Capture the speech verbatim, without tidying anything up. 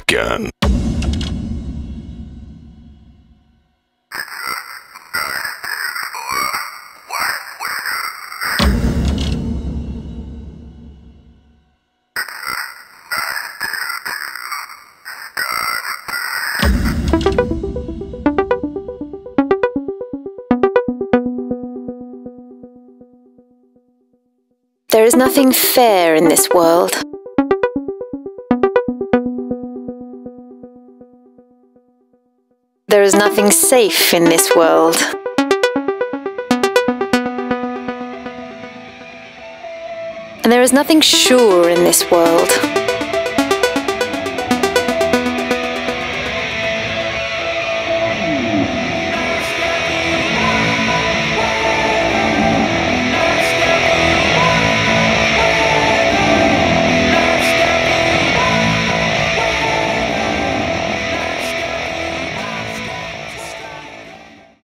gun. There is nothing fair in this world. There is nothing safe in this world. And there is nothing sure in this world.